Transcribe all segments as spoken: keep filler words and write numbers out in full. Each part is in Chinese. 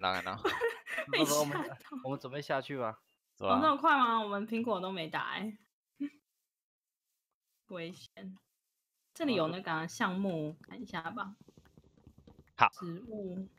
到看到。 被吓到。 我们准备下去吧。 哦，这么快吗？我们苹果都没打哎，危险。这里有那个项目，看一下吧。 好。 食物，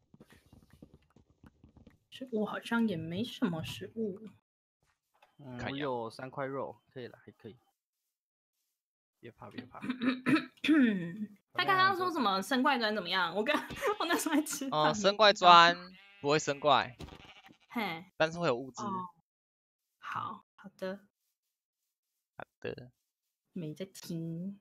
食物好像也没什么食物。 嗯，我有三块肉，可以了，还可以。别怕，别怕。 他刚刚说什么生怪砖怎么样？我刚我那时候在吃饭。 哦，生怪砖不会生怪， 嘿， 但是会有物资。 哦，好好的， 好的。 没在听。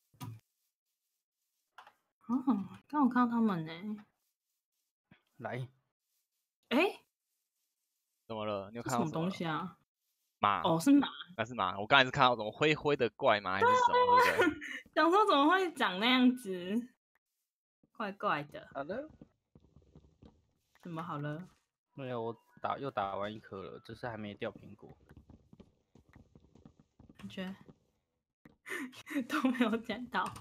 哦，刚我看到他们呢。 来。 哎， 怎么了？你有看到什么东西啊？ 马。 哦，是马。 那是马。我刚才是看到什么灰灰的怪吗？还是什么？对不对？ 想说怎么会长那样子，怪怪的。 好了。 怎么好了？ 没有，我打又打完一颗了，只是还没掉苹果。 感觉都没有捡到。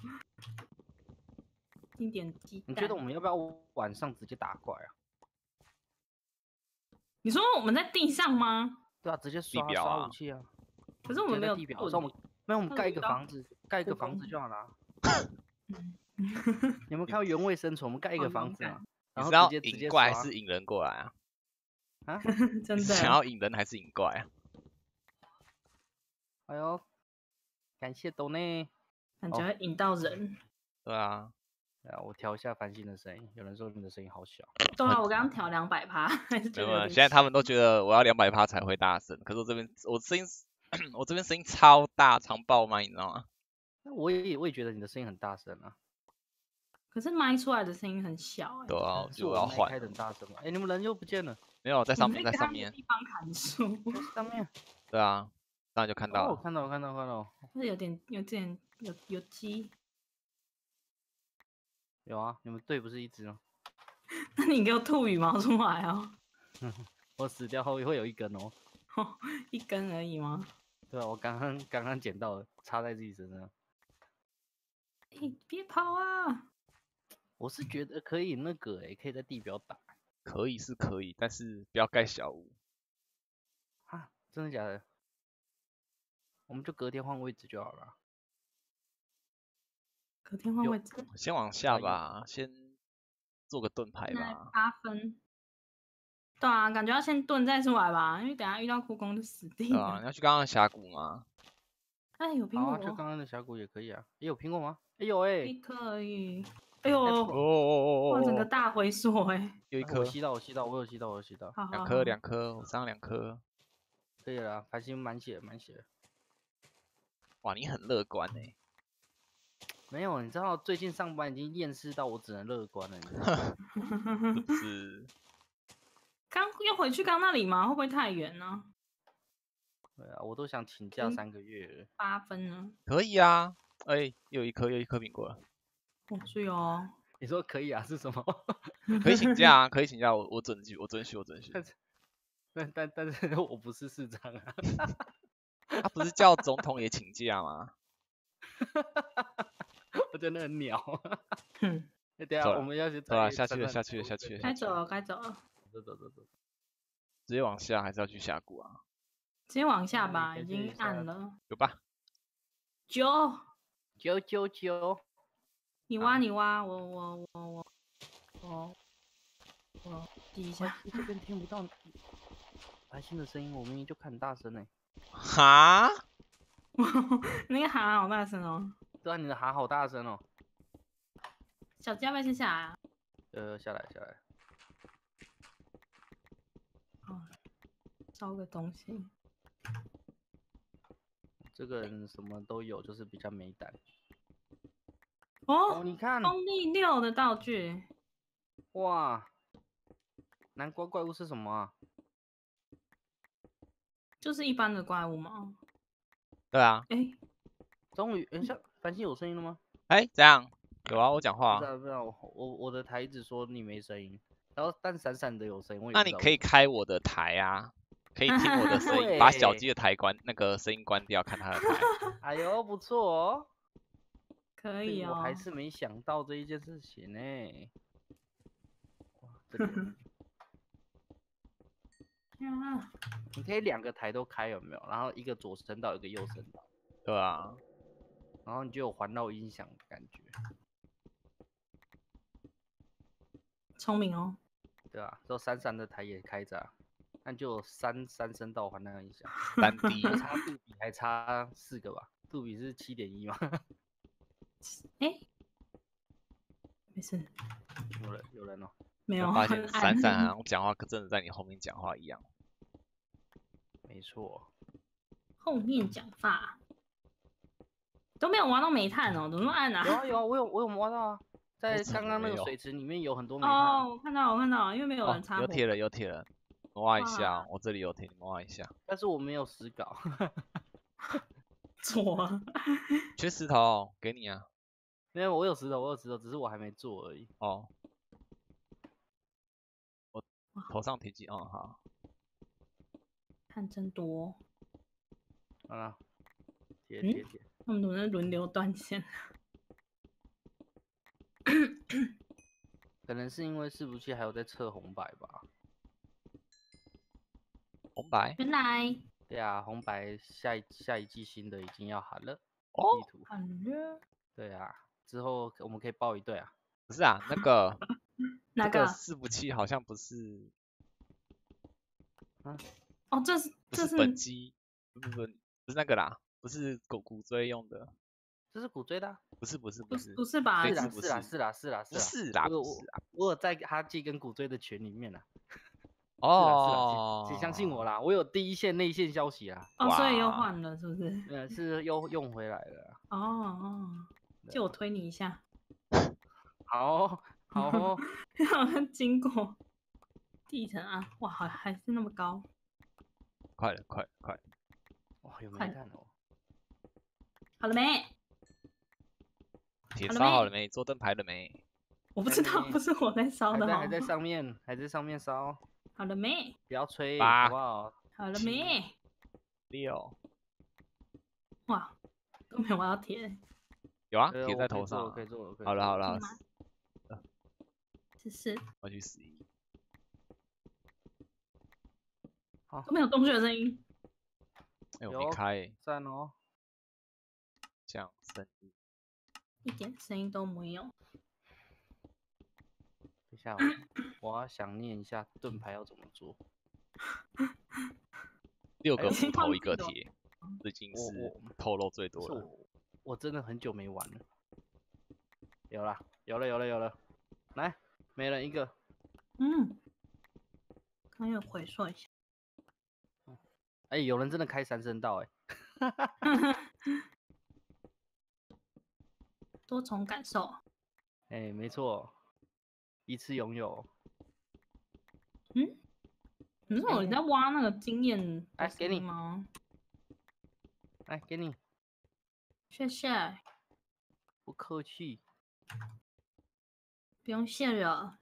一点鸡蛋。 你觉得我们要不要晚上直接打怪啊？ 你说我们在地上吗？ 对啊，直接刷刷刷武器啊。 可是我们没有地表，我们没有，我们盖一个房子，盖一个房子就好了。有没有看到原味生存？我们盖一个房子嘛，然后直接直接引怪还是引人过来啊？ 啊， 真的。 想要引人还是引怪啊？ 哎呦，感谢抖内。 感觉会引到人。 对啊。 对啊，我调一下繁星的声音。有人说你的声音好小。 对啊，我刚刚调两百趴，还是觉得。 现在他们都觉得我要两百趴才会大声，可是我这边我声音，我这边声音超大，长爆麦，你知道吗？ 我也我也觉得你的声音很大声啊。 可是麦出来的声音很小哎。 对啊， 是我要换。 开的很大声嘛？哎，你们人又不见了。 没有，在上面，在上面。 地方砍树。 上面。 对啊，当然就看到了。 哦，看到了，看到了，看到了。 是有点，有点，有有鸡。 有啊，你们队不是一只吗？ 那你给我吐羽毛出来哦！ 我死掉后会有一根哦。 一根而已吗？ 对啊，我刚刚刚刚捡到了，插在自己身上。 哎，别跑啊！ 我是觉得可以那个哎，可以在地表打。 可以是可以，但是不要盖小屋。 啊，真的假的？我们就隔天换位置就好了。 隔天换位置。 先往下吧，先做个盾牌吧。 八分。对啊，感觉要先盾再出来吧，因为等下遇到哭工就死定了。 对啊，你要去刚刚的峡谷吗？ 哎，有苹果。 啊，去刚刚的峡谷也可以啊。也有苹果吗？哎有哎。 一颗而已。哎呦！ 哦哦哦哦！ 哇，整个大回缩哎。 有一颗。 我吸到，我吸到，我有吸到，我有吸到。 两颗，两颗，我上两颗。 可以了，繁星满血，满血。 哇，你很乐观哎。 没有，你知道最近上班已经厌世到我只能乐观了，你知道吗？ 是不是？ 刚要回去刚那里吗？会不会太远呢？ 对啊，我都想请假三个月了。 八分呢？ 可以啊，哎，又一颗，又一颗苹果了。 我去哦。 你说可以啊？是什么？ 可以请假啊，可以请假，我我准许，我准许，我准许。 但但但是我不是市长啊。 他不是叫总统也请假吗？ 我真的很鸟。 嗯。 等下我们要去。 走了，下去了，下去了，下去了。 该走了，该走了。 走走走走。 直接往下还是要去峡谷啊？ 直接往下吧，已经暗了。 有吧？ 九九九九。 你挖你挖，我我我我我我记一下。 这边听不到繁星的声音，我明明就看很大声哎。 哈？ 那个哈好大声哦。 对啊，你的哈好大声哦。 小鸡要不要先下来啊？ 呃，下来下来。 哦，烧个东西。 这个人什么都有，就是比较没胆。 哦， 哦，你看， 功力六的道具。 哇，南瓜怪物是什么啊？ 就是一般的怪物吗？ 对啊。 哎、欸， 终于，等一下，繁星有声音了吗？ 哎、欸，怎样？有啊，我讲话、啊。 不知道，不知道，我我我的台一直说你没声音，然后但闪闪的有声音。 那你可以开我的台啊，可以听我的声音，把小鸡的台关那个声音关掉，看他的台。 哎呦，不错哦。 可以哦。 我还是没想到这一件事情呢、欸。哇，这里啊！ 你可以两个台都开有没有？然后一个左声道，一个右声道， 对啊， 然后你就有环绕音响的感觉， 聪明哦。 对啊，之后闪闪的台也开着、啊，那就有三三声道环绕音响， 三 D 就差杜比还差四个吧？杜比是七点一嘛？ 哎，没事， 有人有人哦， 没有。 发很暗现闪闪好像讲话跟真的在你后面讲话一样。 没错。 后面讲法都没有挖到煤炭哦，怎么那么暗啊？ 有啊有啊，我有我有挖到啊，在我怎么刚刚那没有个水池里面有很多煤炭。 哦，我看到我看到，因为没有哦人，插火。 有铁了有铁了，你挖一下哇， 我这里有铁，你挖一下。 但是我没有石镐。 错啊。 缺石头，给你啊。 没有，我有石头，我有石头，只是我还没做而已。 哦，我头上铁几，哦好。 碳真多。 啊，铁嗯铁铁。 他们怎么在轮流断线？ 可能是因为伺服器还有在测红白吧。 红白。 原来。 对啊，红白下一下一季新的已经要喊了。 哦。 地图。 喊了。 对啊，之后我们可以报一队啊。 不是啊，那个哪个个？ 伺服器好像不是。 啊？ 哦，这是不这是本机，不不不，不是那个啦，不是骨骨锥用的。 这是骨锥的、啊？ 不是不是不是不是吧？ 是啦这次不是啦是啦是啦不是啦我不是啦， 我有在哈基跟骨锥的群里面啦。 哦， 请相信我啦，我有第一线内线消息啦。 哦，所以又换了是不是？ 呃，是又用回来了。 哦哦，借我推你一下。 好哦好哦。 好像经过地层啊，哇，还还是那么高。 快了快了快了。 哇，有煤炭哦。 好了没？ 铁烧好了没？做灯牌了没？ 我不知道，不是我在烧的还在还在上面，还在上面烧。 好了没？ 不要吹， 八好不好？ 好了没？ 六。 哇，都没有挖到铁。 有啊，铁在头上。 可以做，可以做。 好了好了。 这是。 我去十一。 好。 都没有洞穴的声音。 哎，我没开诶。 赞哦。 这样声音。 一点声音都没有。 等一下，我要想念一下盾牌要怎么做。 六个木头一个铁，这已经是透露最多了。 我我真的很久没玩了。有了，有了，有了，有了。来，每人一个。 嗯。刚有回说一下。 哎，有人真的开三声道哎。 多重感受。 哎，没错。一次拥有。 嗯？你说你在挖那个经验哎，给你吗？ 来，给你。 谢谢。 不客气。 不用谢了。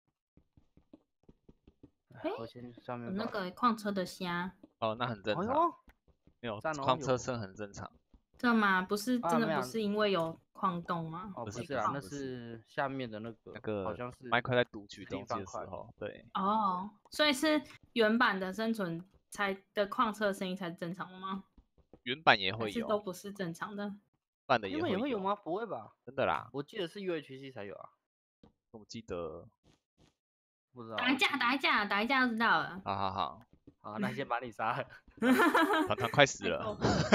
哎，我先上面那个矿车的虾。 哦，那很正常。 哦、 没有，矿车声很正常。 真的吗？不是真的，不是因为有矿洞吗？ 哦，不是啊，那是下面的那个， 那个好像是麦克在读取东西的时候，对。 哦，所以是原版的生存才的矿车的声音才是正常的吗？ 原版也会有， 都不是正常的。 版的也会有，会有吗？不会吧？ 真的啦， 我记得是 U H C 才有啊。 我记得， 不知道。 打一架，打一架，打一架就知道了。 好好好， 好，那先把你杀了。 团团快死了。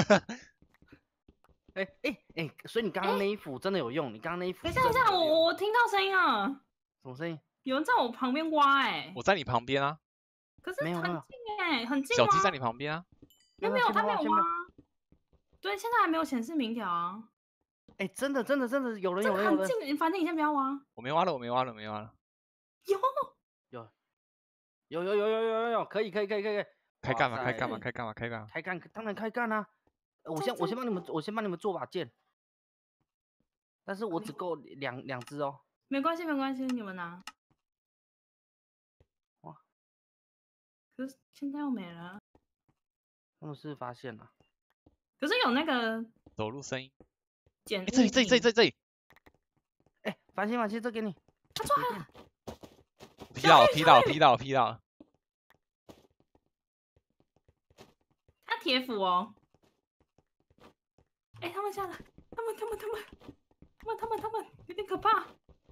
哎哎哎，所以你刚刚那一斧真的有用？你刚刚那一斧？ 等一下，等一下，我我听到声音了。 什么声音？ 有人在我旁边挖哎。 我在你旁边啊。 可是很近哎，很近。 小鸡在你旁边啊。 没有没有，他没有挖。对，现在还没有显示明条啊。 哎，真的真的真的有人有人有人。 很近，反正你先不要挖。 我没挖了，我没挖了，没挖了。 有有有有有有有有有，可以可以可以可以。 开干嘛？开干嘛？开干嘛？开干嘛？ 开干当然开干啊！我先我先帮你们，我先帮你们做把剑，但是我只够两两只哦。 没关系没关系，你们拿。 哇！ 可是现在又没了。 他们是发现了。 可是有那个走路声音。 捡。 哎，这里这里这里这里这里。 哎，繁星繁星，这给你。 他出来了。 劈到劈到劈到劈到。 铁斧哦。哎、欸，他们下来，他们他们他们他们他们他们有点可怕。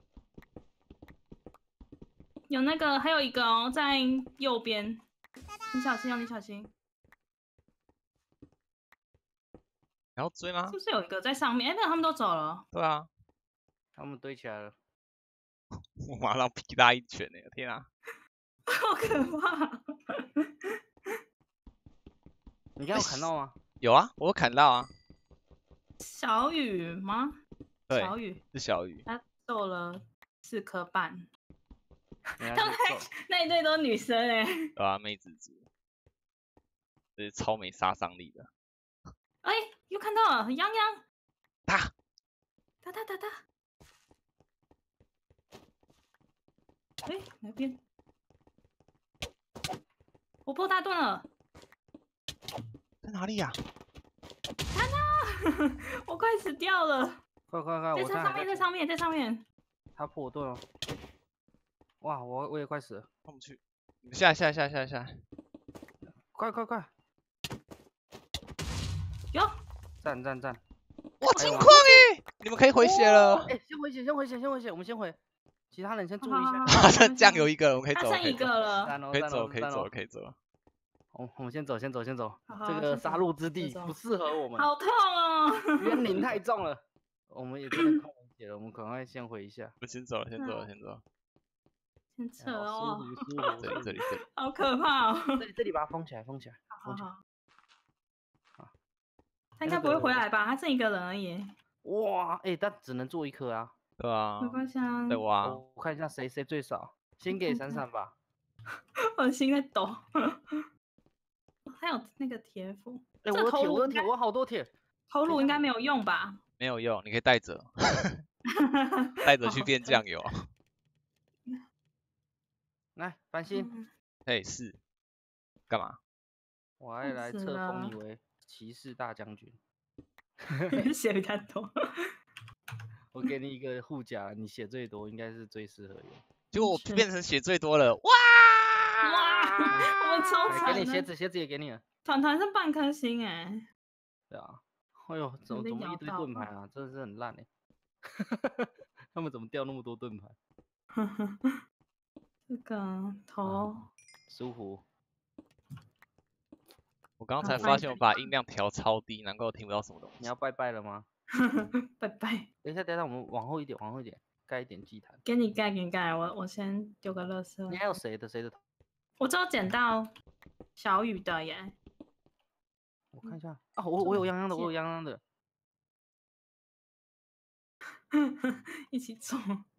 有那个，还有一个哦，在右边。你小心哦，你小心。 然后追吗？ 是不是有一个在上面？哎、欸，没有，他们都走了。 对啊， 他们堆起来了。 我马上劈他一拳呢！天啊， 好可怕！ 你刚有砍到吗？ 有啊，我有砍到啊。 小雨吗？ 对， 小雨是小雨。 他揍了四颗半。 他们那一队都是女生哎、欸。 对啊，妹子族，这是超没杀伤力的。 哎、欸，又看到了，泱泱。 打！ 打打打打！哎、欸，哪边？我破大盾了。 在哪里呀、啊？ 看啊！我快死掉了！ 快快快！ 在上面，在上面，在上面！ 他破我盾了！哇，我我也快死了！ 上不去！你们下来下来下来下来下来！ 快快快！ 有！ 站站站！ 哇，金矿哎！你们可以回血了！ 哎，先回血，先回血，先回血，我们先回。其他人先注意一下。 好像酱油一个，我们可以走。 他剩一个了。 可以走，可以走，可以走。 我我们先走，先走，先走。这个杀戮之地不适合我们。 好痛哦！ 冤灵太重了。我们也真的快完血了，我们赶快先回一下。 我先走了，先走了，先走了。 先撤哦。 舒服，舒服。 这里，这里，这里。 好可怕哦！ 这里，这里把它封起来，封起来，封起来。 好。他应该不会回来吧？他剩一个人而已。 哇，哎，但只能做一颗啊。 对啊。 没关系啊。 对哇。 我看一下谁谁最少，先给闪闪吧。 我的心在抖。还有那个铁斧。 哎，我有铁，我有铁，我好多铁。 头颅应该没有用吧？ 没有用，你可以带着，带着去变酱油。 来，繁星。 哎，是，干嘛？ 我还来册封你为骑士大将军。 血比较多。 我给你一个护甲，你血最多，应该是最适合用。 结果我变成血最多了，哇！ 哇！我们超惨的。 给你鞋子，鞋子也给你了。 团团是半颗星哎。 对啊。哎呦，怎么怎么一堆盾牌啊？真的是很烂哎。他们怎么掉那么多盾牌？ 这个头舒服。 我刚刚才发现我把音量调超低，难怪我听不到什么东西。 你要拜拜了吗？ 拜拜。 等一下，等一下，我们往后一点，往后一点，盖一点祭坛。 给你盖，给你盖。我我先丢个垃圾。 你还有谁的？谁的？ 我只有捡到小雨的耶。 我看一下啊，我我有泱泱的，我有泱泱的。 一起做。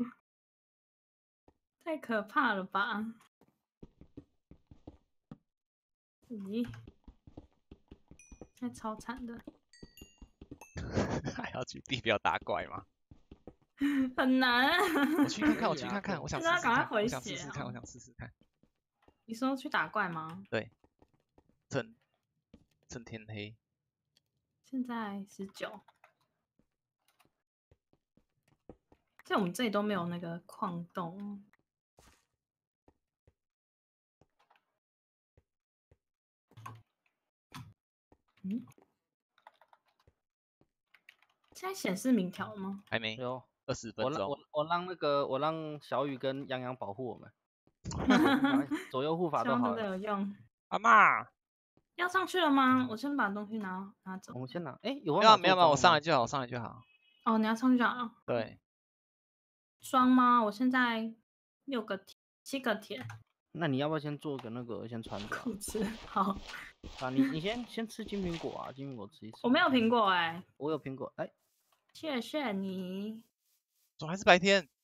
太可怕了吧！咦，太超惨的。 还要去地表打怪吗？ 很难。 我去看看，我去看看，我想试试看，我想试试看，我想试试看。 你说去打怪吗？ 对。趁趁天黑。 现在十九。在我们这里都没有那个矿洞。嗯。现在显示明条了吗？ 还没。 有二十分钟。 我我让那个我让小雨跟泱泱保护我们。左右护法都好了。 有用。 阿妈。 要上去了吗？我先把东西拿拿走。 我们先拿。哎，有没有没有没有，我上来就好，我上来就好。 哦，你要上去就好。 对。 双吗？我现在六个铁，七个铁。 那你要不要先做个那个先穿着？ 不吃。好。 啊，你你先先吃金苹果啊，金苹果吃一吃。 我没有苹果哎、欸。 我有苹果，哎。 谢谢你。 怎么还是白天？